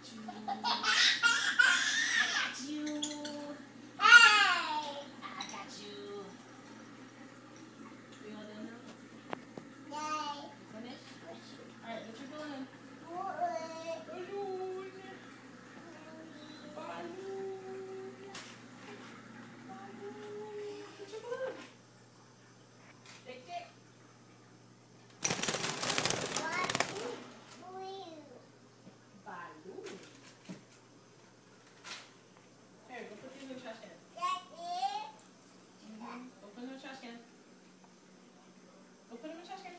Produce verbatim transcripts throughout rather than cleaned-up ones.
you. I got you. I got you. You all done now? Finish? Alright, what you doing? Balloon. Balloon. Balloon. What you doing? Tick, tick. Balloon. Here, go put these in the trash can. Mm-hmm. Go put them in the trash can. Go put them in the trash can.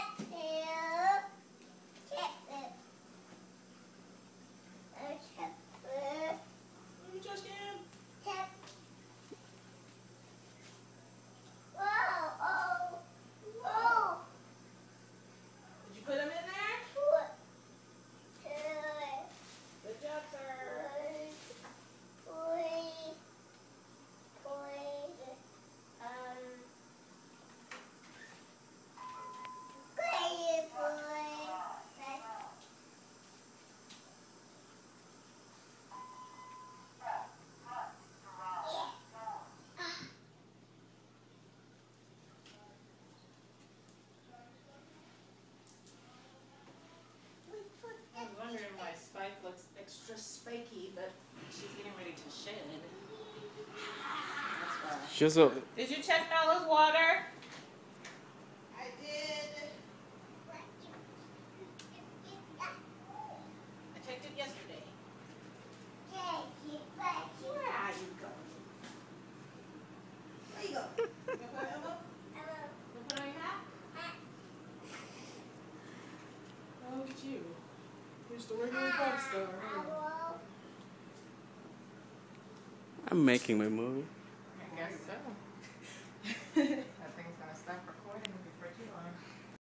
I was wondering why Spike looks extra spiky, but she's getting ready to shed. That's why. She's a... Did you check Nala's water? I did. I checked it yesterday. Where are you going? There you go. You gonna put it on? You put on your hat? Oh, look at you. You're just a regular pop star, huh? I'm making my movie.